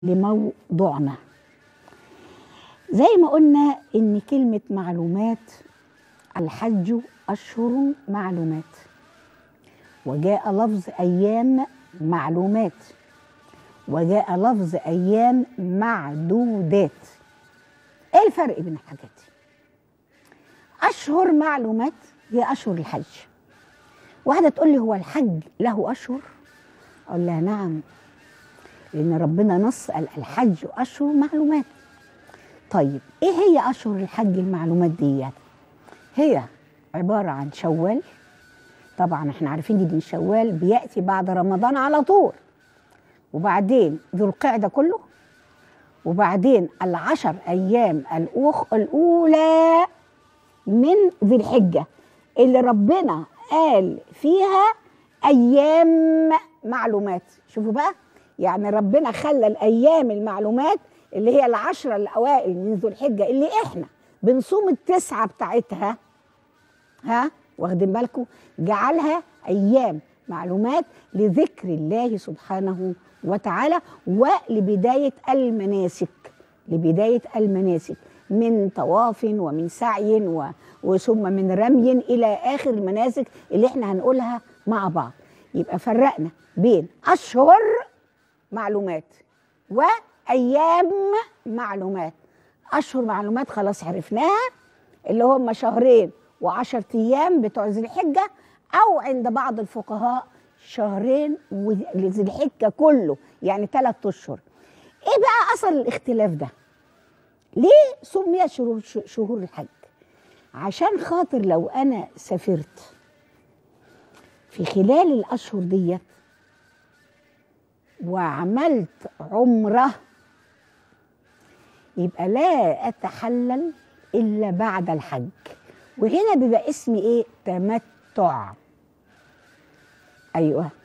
لموضوعنا. زي ما قلنا إن كلمة معلومات، الحج أشهر معلومات، وجاء لفظ أيام معلومات، وجاء لفظ أيام معدودات. إيه الفرق بين الحاجات دي؟ أشهر معلومات هي أشهر الحج. واحدة تقول لي هو الحج له أشهر؟ أقول لها نعم، لأن ربنا نص قال الحج أشهر معلومات. طيب إيه هي أشهر الحج المعلومات دي؟ هي عبارة عن شوال. طبعا احنا عارفين ان شوال بيأتي بعد رمضان على طول، وبعدين ذو القعدة كله، وبعدين العشر أيام الأولى من ذي الحجة اللي ربنا قال فيها أيام معلومات. شوفوا بقى، يعني ربنا خلى الأيام المعلومات اللي هي العشرة الأوائل من ذو الحجة اللي احنا بنصوم التسعة بتاعتها، واخدين بالكم، جعلها أيام معلومات لذكر الله سبحانه وتعالى ولبداية المناسك من طواف ومن سعي وثم من رمي إلى آخر المناسك اللي احنا هنقولها مع بعض. يبقى فرقنا بين أشهر معلومات وأيام معلومات. أشهر معلومات خلاص عرفناها، اللي هم شهرين و10 أيام بتوع ذي الحجة، أو عند بعض الفقهاء شهرين لذي الحجة كله، يعني 3 أشهر. إيه بقى أصل الاختلاف ده؟ ليه سمي شهور الحج؟ عشان خاطر لو أنا سافرت في خلال الأشهر دي وعملت عمرة، يبقى لا أتحلل إلا بعد الحج، وهنا بيبقى اسمي إيه؟ تمتع. أيوه،